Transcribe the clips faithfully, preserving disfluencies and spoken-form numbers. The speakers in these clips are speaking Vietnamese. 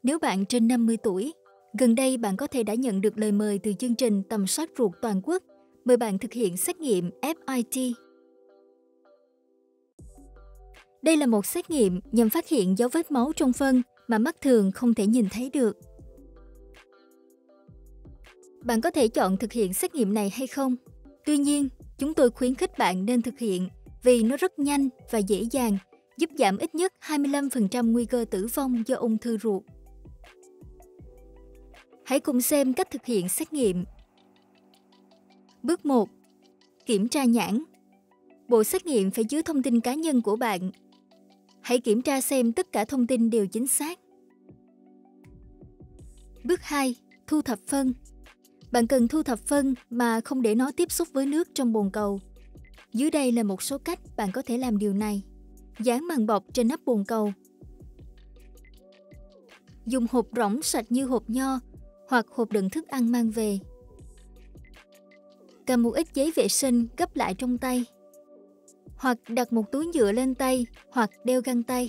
Nếu bạn trên năm mươi tuổi, gần đây bạn có thể đã nhận được lời mời từ chương trình tầm soát ruột toàn quốc, mời bạn thực hiện xét nghiệm ép i tê. Đây là một xét nghiệm nhằm phát hiện dấu vết máu trong phân mà mắt thường không thể nhìn thấy được. Bạn có thể chọn thực hiện xét nghiệm này hay không. Tuy nhiên, chúng tôi khuyến khích bạn nên thực hiện vì nó rất nhanh và dễ dàng, giúp giảm ít nhất hai mươi lăm phần trăm nguy cơ tử vong do ung thư ruột. Hãy cùng xem cách thực hiện xét nghiệm. Bước một. Kiểm tra nhãn. Bộ xét nghiệm phải chứa thông tin cá nhân của bạn. Hãy kiểm tra xem tất cả thông tin đều chính xác. Bước hai. Thu thập phân. Bạn cần thu thập phân mà không để nó tiếp xúc với nước trong bồn cầu. Dưới đây là một số cách bạn có thể làm điều này. Dán màng bọc trên nắp bồn cầu. Dùng hộp rỗng sạch như hộp nho hoặc hộp đựng thức ăn mang về. Cầm một ít giấy vệ sinh gấp lại trong tay. Hoặc đặt một túi nhựa lên tay hoặc đeo găng tay.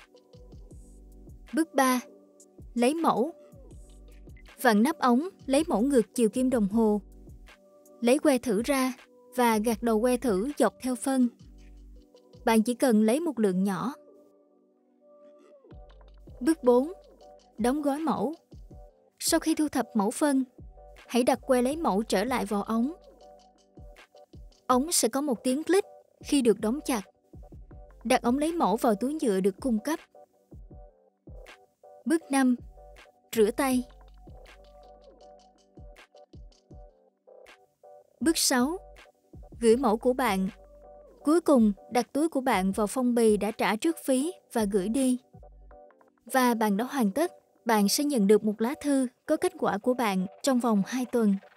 Bước ba. Lấy mẫu. Vặn nắp ống, lấy mẫu ngược chiều kim đồng hồ. Lấy que thử ra và gạt đầu que thử dọc theo phân. Bạn chỉ cần lấy một lượng nhỏ. Bước bốn. Đóng gói mẫu. Sau khi thu thập mẫu phân, hãy đặt que lấy mẫu trở lại vào ống. Ống sẽ có một tiếng click khi được đóng chặt. Đặt ống lấy mẫu vào túi nhựa được cung cấp. Bước năm. Rửa tay. Bước sáu. Gửi mẫu của bạn. Cuối cùng, đặt túi của bạn vào phong bì đã trả trước phí và gửi đi. Và bạn đã hoàn tất. Bạn sẽ nhận được một lá thư có kết quả của bạn trong vòng hai tuần.